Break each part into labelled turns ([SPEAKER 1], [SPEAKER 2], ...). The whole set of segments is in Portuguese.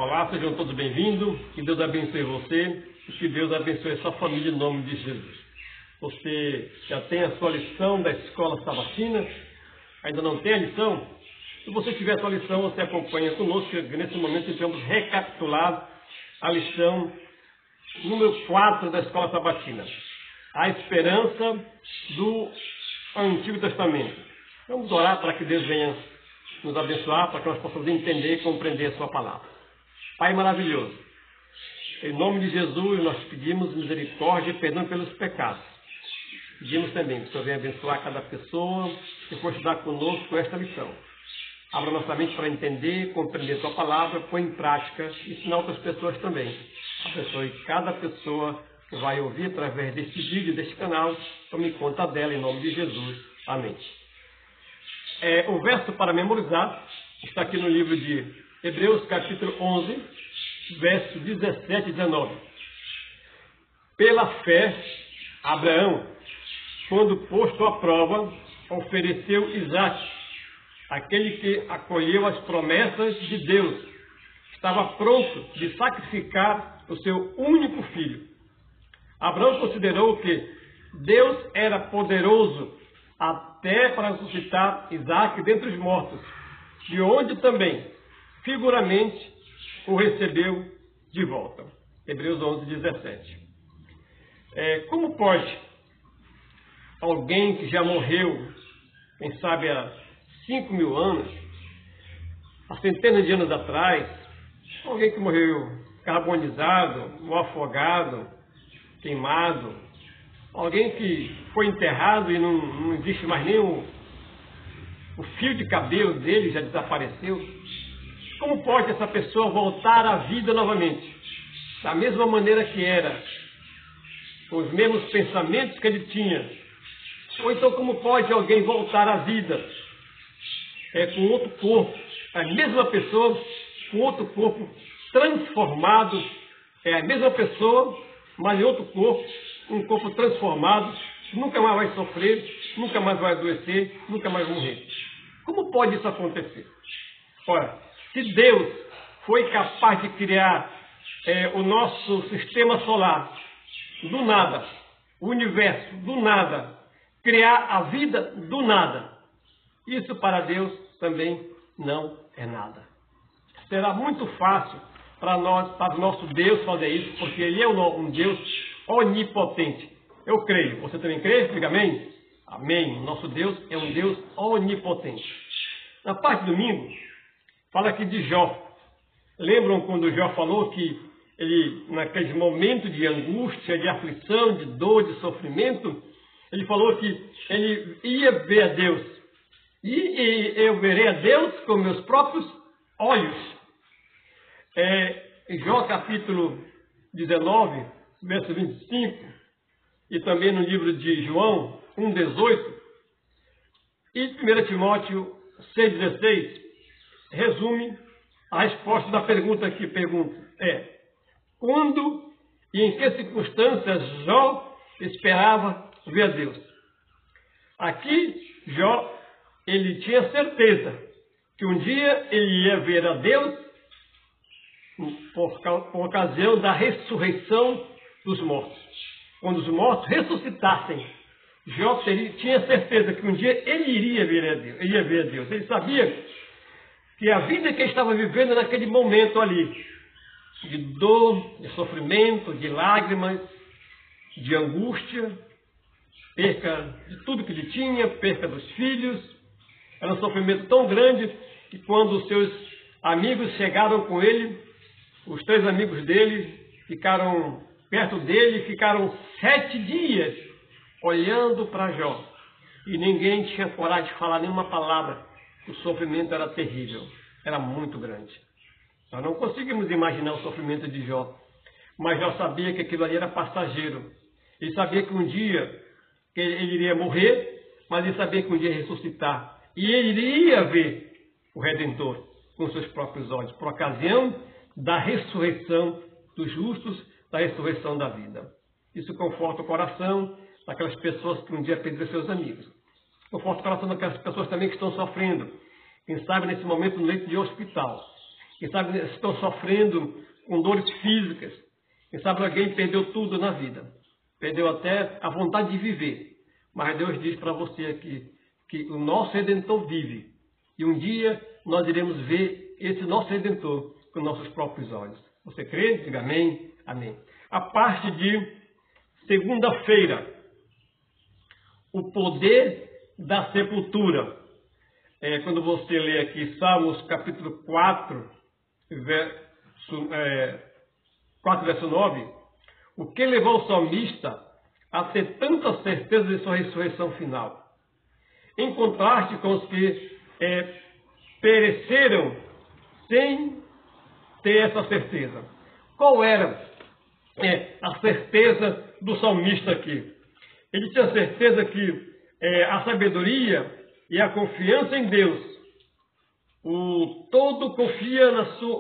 [SPEAKER 1] Olá, sejam todos bem-vindos. Que Deus abençoe você e que Deus abençoe a sua família em nome de Jesus. Você já tem a sua lição da escola sabatina? Ainda não tem a lição? Se você tiver a sua lição, você acompanha conosco. Nesse momento, vamos recapitular a lição número 4 da escola sabatina. A esperança do Antigo Testamento. Vamos orar para que Deus venha nos abençoar, para que nós possamos entender e compreender a sua palavra. Pai maravilhoso, em nome de Jesus nós pedimos misericórdia e perdão pelos pecados. Pedimos também que o Senhor venha abençoar cada pessoa que for estudar conosco com esta lição. Abra nossa mente para entender, compreender a sua palavra, põe em prática e ensinar outras pessoas também. Abençoe cada pessoa que vai ouvir através deste vídeo, deste canal. Tome conta dela em nome de Jesus. Amém. O verso para memorizar está aqui no livro de Hebreus, capítulo 11, verso 17 e 19. Pela fé, Abraão, quando posto à prova, ofereceu Isaque, aquele que acolheu as promessas de Deus. Estava pronto de sacrificar o seu único filho. Abraão considerou que Deus era poderoso até para ressuscitar Isaque dentre os mortos, de onde também, figuramente, o recebeu de volta. Hebreus 11, 17. Como pode alguém que já morreu, quem sabe há 5.000 anos, há centenas de anos atrás, alguém que morreu carbonizado, ou afogado, queimado, alguém que foi enterrado e não existe mais nem o fio de cabelo dele já desapareceu. Como pode essa pessoa voltar à vida novamente? Da mesma maneira que era, com os mesmos pensamentos que ele tinha. Ou então como pode alguém voltar à vida com outro corpo? A mesma pessoa com outro corpo transformado. É a mesma pessoa, mas em outro corpo, um corpo transformado, nunca mais vai sofrer, nunca mais vai adoecer, nunca mais vai morrer. Como pode isso acontecer? Ora, se Deus foi capaz de criar o nosso sistema solar do nada, o universo do nada, criar a vida do nada, isso para Deus também não é nada. Será muito fácil para o nosso Deus fazer isso, porque Ele é um Deus onipotente. Eu creio. Você também crê? Diga amém? Amém. Nosso Deus é um Deus onipotente. Na parte do domingo, fala aqui de Jó. Lembram quando Jó falou que ele, naquele momento de angústia, de aflição, de dor, de sofrimento, ele falou que ele ia ver a Deus. E eu verei a Deus com meus próprios olhos. Jó capítulo 19, verso 25, e também no livro de João 1,18, e 1 Timóteo 6,16, resume a resposta da pergunta que pergunta. Quando e em que circunstâncias Jó esperava ver a Deus? Aqui, Jó, ele tinha certeza que um dia ele ia ver a Deus por ocasião da ressurreição dos mortos. Quando os mortos ressuscitassem, Jó tinha certeza que um dia ele iria ver a Deus. Ele sabia que a vida que ele estava vivendo naquele momento ali, de dor, de sofrimento, de lágrimas, de angústia, perca de tudo que ele tinha, perca dos filhos, era um sofrimento tão grande que quando os seus amigos chegaram com ele, os 3 amigos dele ficaram perto dele, ficaram 7 dias olhando para Jó. E ninguém tinha coragem de falar nenhuma palavra. O sofrimento era terrível, era muito grande. Nós não conseguimos imaginar o sofrimento de Jó. Mas Jó sabia que aquilo ali era passageiro. Ele sabia que um dia ele iria morrer, mas ele sabia que um dia ia ressuscitar. E ele iria ver o Redentor com seus próprios olhos, por ocasião da ressurreição dos justos, da ressurreição da vida. Isso conforta o coração daquelas pessoas que um dia perderam seus amigos. Conforta o coração daquelas pessoas também que estão sofrendo. Quem sabe nesse momento no leito de hospital. quem sabe estão sofrendo com dores físicas, quem sabe alguém perdeu tudo na vida, perdeu até a vontade de viver. Mas Deus diz para você aqui que o nosso Redentor vive. E um dia nós iremos ver esse nosso Redentor com nossos próprios olhos. Você crê? Diga amém. Amém. A parte de segunda-feira. O poder da sepultura. Quando você lê aqui Salmos capítulo 4, verso 9. O que levou o salmista a ter tanta certeza de sua ressurreição final? Em contraste com os que pereceram sem ter essa certeza. Qual era a certeza do salmista aqui? Ele tinha certeza que a sabedoria e a confiança em Deus, todos confiam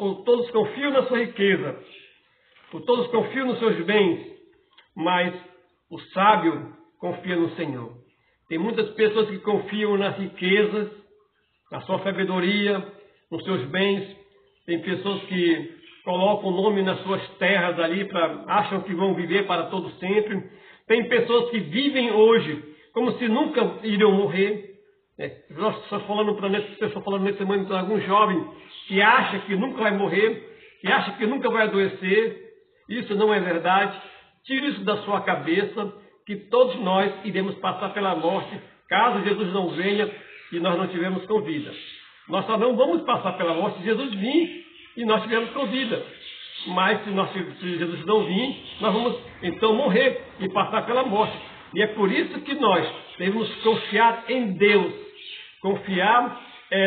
[SPEAKER 1] na sua riqueza, todos confiam nos seus bens, mas o sábio confia no Senhor. Tem muitas pessoas que confiam nas riquezas, na sua sabedoria, nos seus bens. Tem pessoas que colocam o nome nas suas terras ali, acham que vão viver para todo sempre. Tem pessoas que vivem hoje como se nunca iriam morrer. Nós estamos falando nesse momento de algum jovem que acha que nunca vai morrer, que acha que nunca vai adoecer. Isso não é verdade. Tire isso da sua cabeça, que todos nós iremos passar pela morte, caso Jesus não venha e nós não tivermos com vida. Nós só não vamos passar pela morte se Jesus vir e nós tivermos com vida. Mas se Jesus não vir, nós vamos então morrer e passar pela morte. E é por isso que nós devemos confiar em Deus, confiar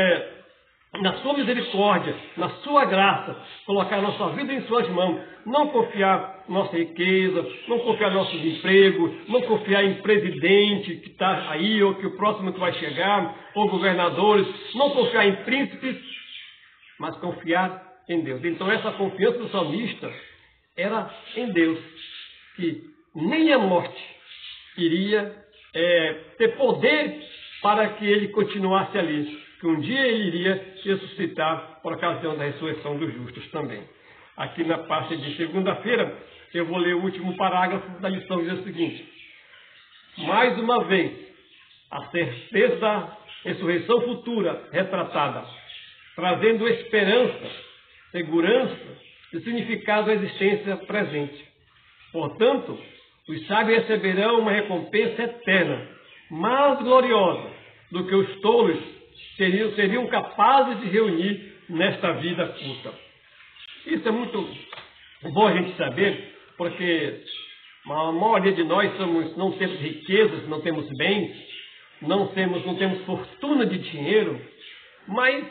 [SPEAKER 1] na sua misericórdia, na sua graça, colocar a nossa vida em suas mãos, não confiar na nossa riqueza, não confiar no nosso emprego, não confiar em presidente que está aí, ou que o próximo que vai chegar, ou governadores, não confiar em príncipes, mas confiar em Deus. Então essa confiança do salmista era em Deus, que nem a morte iria ter poder para que ele continuasse ali, que um dia ele iria ressuscitar por ocasião da ressurreição dos justos também. Aqui na parte de segunda-feira, eu vou ler o último parágrafo da lição, que diz o seguinte: mais uma vez, a certeza da ressurreição futura retratada, trazendo esperança, segurança e significado à existência presente. Portanto, os sábios receberão uma recompensa eterna, mais gloriosa do que os tolos seriam capazes de reunir nesta vida curta. Isso é muito bom a gente saber, porque a maioria de nós não temos riquezas, não temos bens, não temos fortuna de dinheiro, mas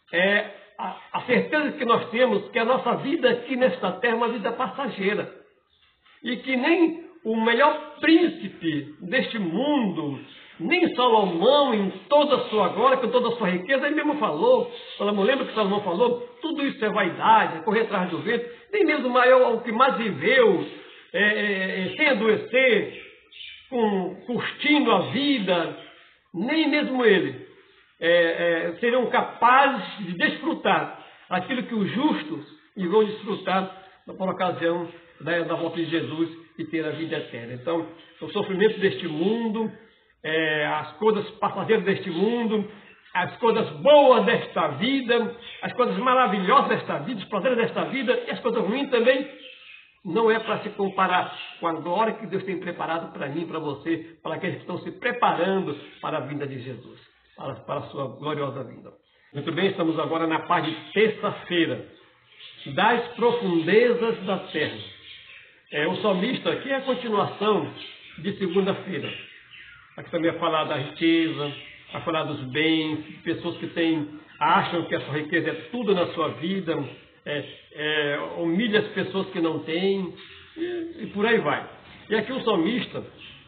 [SPEAKER 1] a certeza que nós temos que a nossa vida aqui nesta terra é uma vida passageira. E que nem o melhor príncipe deste mundo, nem Salomão, em toda a sua glória, com toda a sua riqueza, ele mesmo falou, lembra que Salomão falou? Tudo isso é vaidade, é correr atrás do vento. Nem mesmo o que mais viveu, sem adoecer, curtindo a vida, nem mesmo ele seriam capazes de desfrutar aquilo que os justos vão desfrutar por ocasião da volta de Jesus e ter a vida eterna. Então, o sofrimento deste mundo, as coisas passageiras deste mundo, as coisas boas desta vida, as coisas maravilhosas desta vida, os prazeres desta vida e as coisas ruins também, não é para se comparar com a glória que Deus tem preparado para mim, para você, para aqueles que estão se preparando para a vinda de Jesus, para a sua gloriosa vinda. Muito bem, estamos agora na parte de terça-feira, das profundezas da terra. O salmista aqui é a continuação de segunda-feira. Aqui também vai falar da riqueza, vai falar dos bens, pessoas que acham que a sua riqueza é tudo na sua vida, humilha as pessoas que não têm, e por aí vai. E aqui o salmista,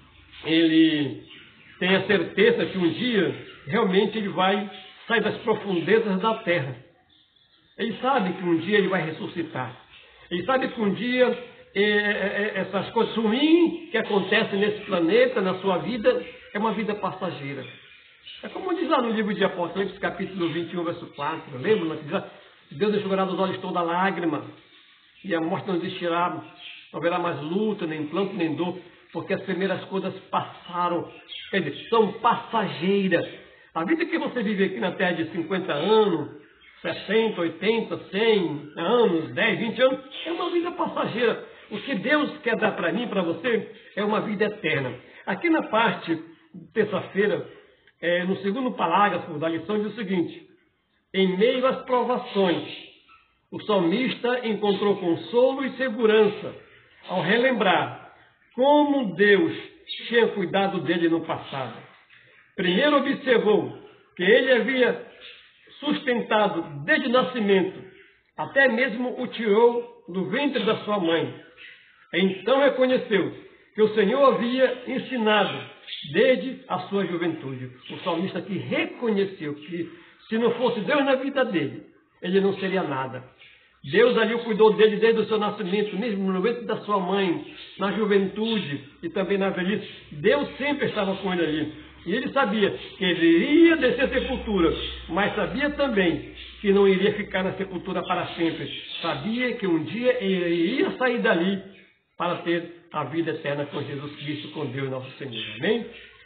[SPEAKER 1] ele tem a certeza que um dia, realmente, ele vai sair das profundezas da terra. Ele sabe que um dia ele vai ressuscitar. Ele sabe que um dia essas coisas ruins que acontecem nesse planeta, na sua vida, é uma vida passageira. É como diz lá no livro de Apocalipse, capítulo 21, verso 4. Lembra? Deus enxugará dos olhos toda lágrima, e a morte não existirá, não haverá mais luta, nem pranto, nem dor, porque as primeiras coisas passaram, quer dizer, são passageiras. A vida que você vive aqui na Terra de 50 anos, 60, 80, 100 anos, 10, 20 anos, é uma vida passageira. O que Deus quer dar para mim, para você, é uma vida eterna. Aqui na parte de terça-feira, no segundo parágrafo da lição, diz o seguinte: em meio às provações, o salmista encontrou consolo e segurança ao relembrar como Deus tinha cuidado dele no passado. Primeiro observou que ele havia sustentado desde o nascimento, até mesmo o tirou do ventre da sua mãe. Então reconheceu que o Senhor havia ensinado desde a sua juventude. O salmista aqui reconheceu que se não fosse Deus na vida dele, ele não seria nada. Deus ali cuidou dele desde o seu nascimento, mesmo no ventre da sua mãe, na juventude e também na velhice. Deus sempre estava com ele ali. E ele sabia que ele iria descer à sepultura, mas sabia também que não iria ficar na sepultura para sempre. Sabia que um dia ele iria sair dali para ter a vida eterna com Jesus Cristo, com Deus nosso Senhor. Amém?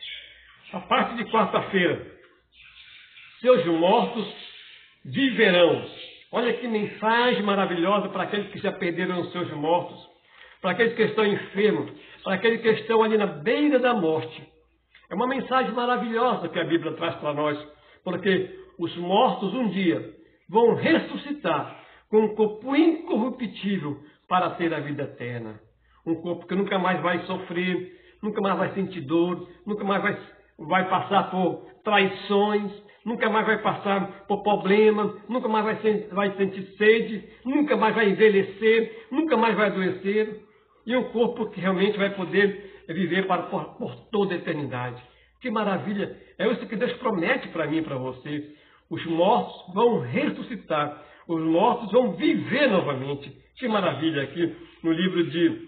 [SPEAKER 1] A parte de quarta-feira. Seus mortos viverão. Olha que mensagem maravilhosa para aqueles que já perderam os seus mortos, para aqueles que estão enfermos, para aqueles que estão ali na beira da morte. É uma mensagem maravilhosa que a Bíblia traz para nós, porque os mortos um dia vão ressuscitar com um corpo incorruptível para ter a vida eterna. Um corpo que nunca mais vai sofrer, nunca mais vai sentir dor, nunca mais vai passar por traições, nunca mais vai passar por problema, nunca mais vai sentir sede, nunca mais vai envelhecer, nunca mais vai adoecer. E um corpo que realmente vai poder viver por toda a eternidade. Que maravilha! É isso que Deus promete para mim e para você. Os mortos vão ressuscitar, os mortos vão viver novamente. Que maravilha! Aqui no livro de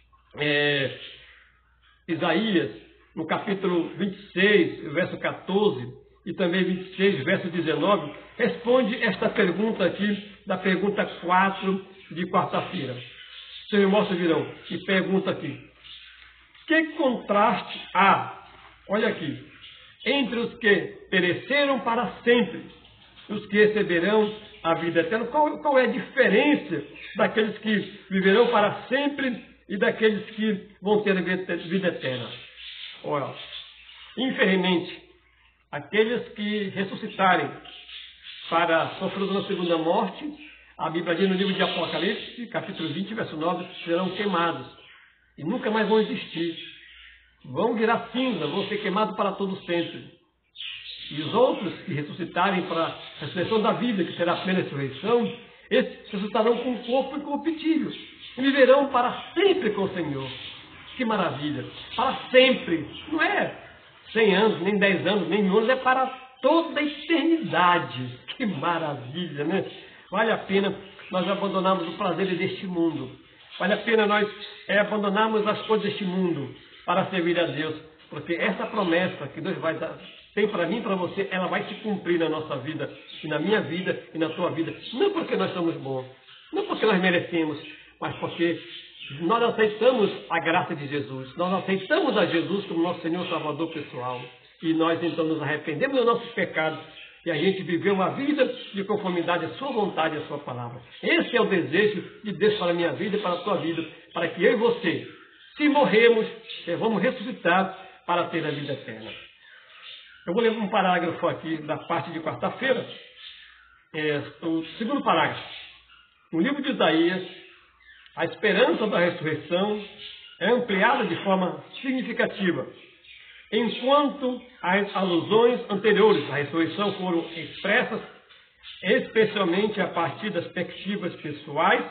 [SPEAKER 1] Isaías, no capítulo 26, verso 14, e também 26, verso 19, responde esta pergunta aqui, da pergunta 4 de quarta-feira. Seus mortos virão. E pergunta aqui: que contraste há, olha aqui, entre os que pereceram para sempre e os que receberão a vida eterna? Qual é a diferença daqueles que viverão para sempre e daqueles que vão ter a vida eterna? Olha, infelizmente, aqueles que ressuscitarem para sofrer na segunda morte, a Bíblia diz no livro de Apocalipse, capítulo 20, verso 9, serão queimados e nunca mais vão existir. Vão virar cinza, vão ser queimados para todo sempre. E os outros que ressuscitarem para a ressurreição da vida, que será a plena ressurreição, esses ressuscitarão com o corpo incorruptível e viverão para sempre com o Senhor. Que maravilha! Para sempre! Não é 100 anos, nem 10 anos, nem 1 ano, é para toda a eternidade. Que maravilha, né? Vale a pena nós abandonarmos o prazer deste mundo. Vale a pena nós abandonarmos as coisas deste mundo para servir a Deus. Porque essa promessa que Deus vai dar, tem para mim e para você, ela vai se cumprir na nossa vida, e na minha vida, e na tua vida. Não porque nós somos bons, não porque nós merecemos, mas porque nós aceitamos a graça de Jesus. Nós aceitamos a Jesus como nosso Senhor Salvador pessoal. E nós então nos arrependemos dos nossos pecados. E a gente viveu uma vida de conformidade à sua vontade e à sua palavra. Esse é o desejo de Deus para a minha vida e para a tua vida. Para que eu e você, se morrermos, vamos ressuscitar para ter a vida eterna. Eu vou ler um parágrafo aqui da parte de quarta-feira. O segundo parágrafo. No livro de Isaías, a esperança da ressurreição é ampliada de forma significativa. Enquanto as alusões anteriores à ressurreição foram expressas, especialmente a partir das perspectivas pessoais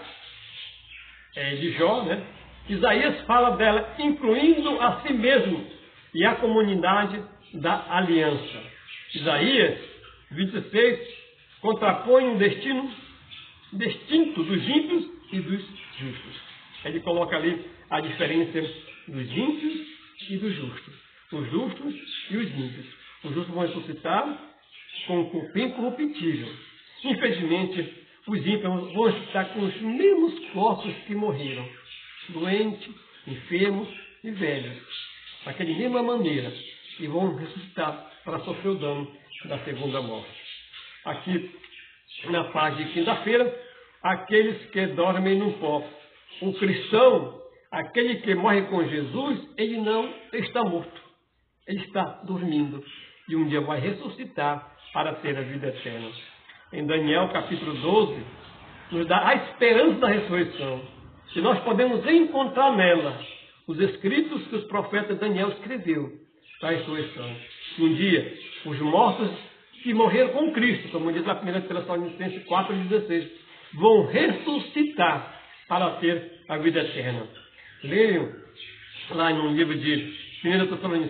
[SPEAKER 1] de Jó, né? Isaías fala dela incluindo a si mesmo e a comunidade da aliança. Isaías 26 contrapõe um destino distinto dos ímpios e dos justos. Ele coloca ali a diferença dos ímpios e dos justos. Os justos e os ímpios. Os justos vão ressuscitar com o corpo incorruptível. Infelizmente, os ímpios vão estar com os mesmos corpos que morreram, doentes, enfermos e velhos, daquela mesma maneira, e vão ressuscitar para sofrer o dano da segunda morte. Aqui, na parte de quinta-feira, aqueles que dormem no pó. O cristão, aquele que morre com Jesus, ele não está morto, ele está dormindo, e um dia vai ressuscitar para ter a vida eterna. Em Daniel capítulo 12, nos dá a esperança da ressurreição. E nós podemos encontrar nela os escritos que os profetas Daniel escreveu da ressurreição. Um dia, os mortos que morreram com Cristo, como diz a 1 Tessalonicenses 4,16, vão ressuscitar para ter a vida eterna. Leiam lá no livro de 2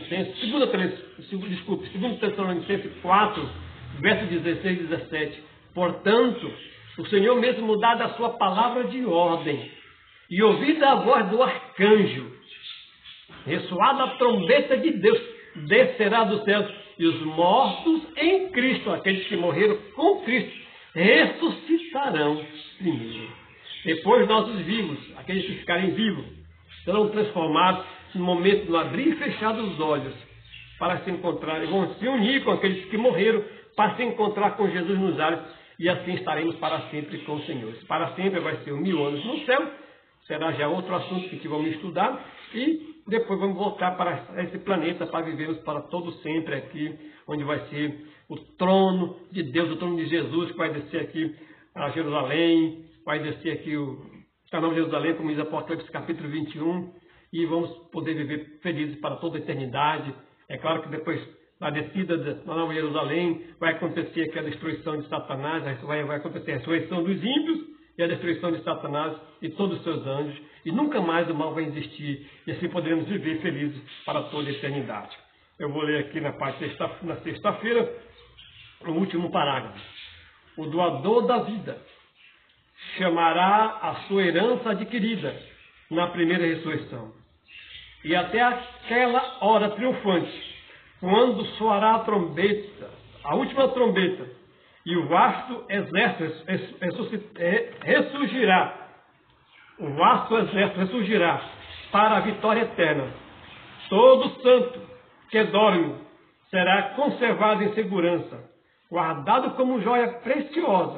[SPEAKER 1] Tessalonicenses 4, versos 16 e 17. Portanto, o Senhor mesmo dá da sua palavra de ordem, e ouvida a voz do arcanjo, ressoada a trombeta de Deus, descerá dos céus, e os mortos em Cristo, aqueles que morreram com Cristo, ressuscitarão primeiro. Depois nós os vivos, aqueles que ficarem vivos, serão transformados no momento do abrir e fechar dos olhos, para se encontrarem, vão se unir com aqueles que morreram, para se encontrar com Jesus nos ares, e assim estaremos para sempre com o Senhor. Para sempre vai ser 1000 anos no céu, será já outro assunto que vamos estudar, e depois vamos voltar para esse planeta para vivermos para todo sempre aqui, onde vai ser o trono de Deus, o trono de Jesus, que vai descer aqui a Jerusalém, vai descer aqui o canal de Jerusalém, como diz Apocalipse capítulo 21, e vamos poder viver felizes para toda a eternidade. É claro que depois, na descida da Nova Jerusalém, vai acontecer aqui a destruição de Satanás, vai acontecer a ressurreição dos ímpios, e a destruição de Satanás e todos os seus anjos, e nunca mais o mal vai existir, e assim poderemos viver felizes para toda a eternidade. Eu vou ler aqui na sexta-feira, o último parágrafo. O doador da vida chamará a sua herança adquirida na primeira ressurreição. E até aquela hora triunfante, quando soará a trombeta, a última trombeta, e o vasto exército ressurgirá. O vasto exército ressurgirá para a vitória eterna. Todo santo que dorme será conservado em segurança, guardado como joia preciosa,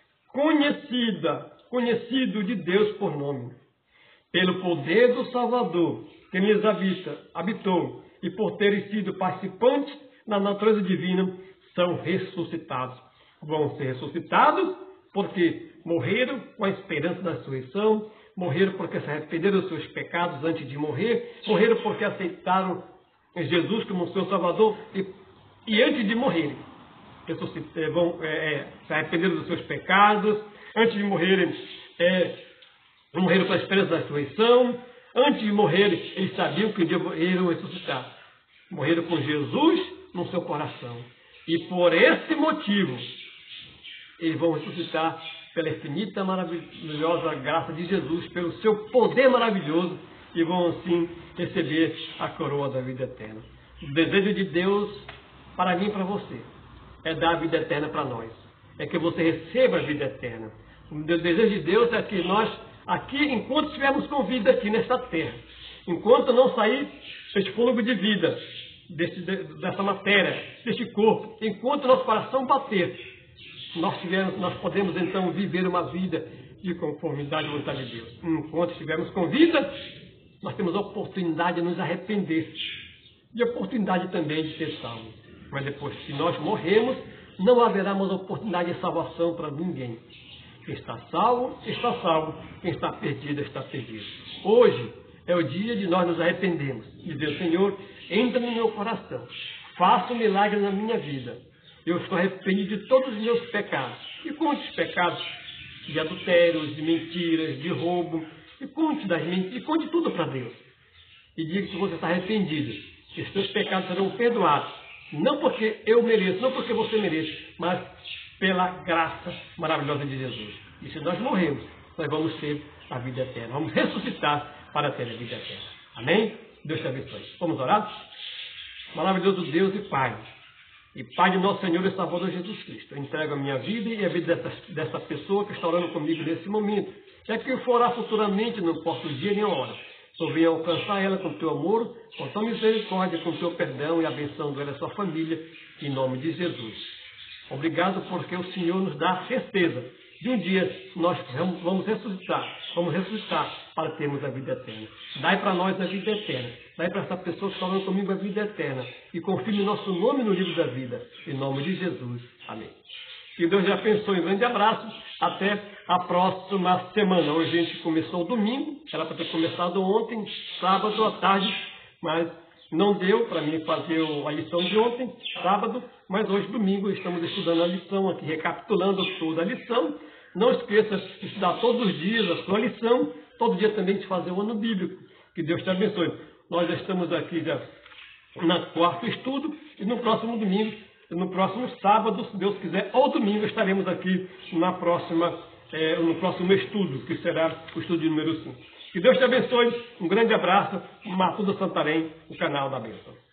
[SPEAKER 1] conhecido de Deus por nome. Pelo poder do Salvador que lhes habitou, e por terem sido participantes na natureza divina, são ressuscitados. Vão ser ressuscitados porque morreram com a esperança da ressurreição, morreram porque se arrependeram dos seus pecados antes de morrer, morreram porque aceitaram Jesus como seu Salvador e antes de morrerem, vão se arrepender dos seus pecados, antes de morrerem, morreram com a esperança da ressurreição, antes de morrerem, eles sabiam que um dia iriam ressuscitar. Morreram com Jesus no seu coração. E por esse motivo, eles vão ressuscitar pela infinita, maravilhosa graça de Jesus, pelo seu poder maravilhoso, e vão assim receber a coroa da vida eterna. O desejo de Deus para mim e para você é dar a vida eterna para nós. É que você receba a vida eterna. O desejo de Deus é que nós, aqui, enquanto estivermos com vida aqui nesta terra, enquanto não sair este fôlego de vida dessa matéria, deste corpo, enquanto nosso coração bater, nós podemos então viver uma vida de conformidade à vontade de Deus. Enquanto estivermos com vida, nós temos a oportunidade de nos arrepender e a oportunidade também de ser salvos. Mas depois que nós morremos, não haverá mais oportunidade de salvação para ninguém. Quem está salvo, está salvo. Quem está perdido, está perdido. Hoje é o dia de nós nos arrependermos. E dizer, Senhor, entra no meu coração. Faça um milagre na minha vida. Eu estou arrependido de todos os meus pecados. E quantos pecados? De adultérios, de mentiras, de roubo. E conte das mentiras. E conte tudo para Deus. E diga que você está arrependido. Que os seus pecados serão perdoados. Não porque eu mereço, não porque você merece, mas pela graça maravilhosa de Jesus. E se nós morremos, nós vamos ter a vida eterna. Vamos ressuscitar para ter a vida eterna. Amém? Deus te abençoe. Vamos orar? Maravilhoso Deus e Pai, E Pai de nosso Senhor e Salvador Jesus Cristo, eu entrego a minha vida e a vida dessa pessoa que está orando comigo nesse momento. É que eu for orar futuramente, não importa o dia nem a hora. Só venha alcançar ela com teu amor, com tua misericórdia, com teu perdão e abençoando ela e a sua família, em nome de Jesus. Obrigado porque o Senhor nos dá a certeza de um dia nós vamos ressuscitar para termos a vida eterna. Dai para nós a vida eterna. Dai para essa pessoa que está falando comigo a vida eterna. E confirme nosso nome no livro da vida. Em nome de Jesus. Amém. Que Deus te abençoe. Um grande abraço. Até a próxima semana. Hoje a gente começou o domingo. Era para ter começado ontem, sábado à tarde. Mas não deu para mim fazer a lição de ontem, sábado. Mas hoje, domingo, estamos estudando a lição aqui, recapitulando toda a lição. Não esqueça de estudar todos os dias a sua lição. Todo dia também de fazer o ano bíblico. Que Deus te abençoe. Nós já estamos aqui já na quarto estudo. E no próximo domingo, no próximo sábado, se Deus quiser, ou domingo, estaremos aqui no próximo estudo, que será o estudo número 5. Que Deus te abençoe. Um grande abraço. Matuda Santarém, o canal da bênção.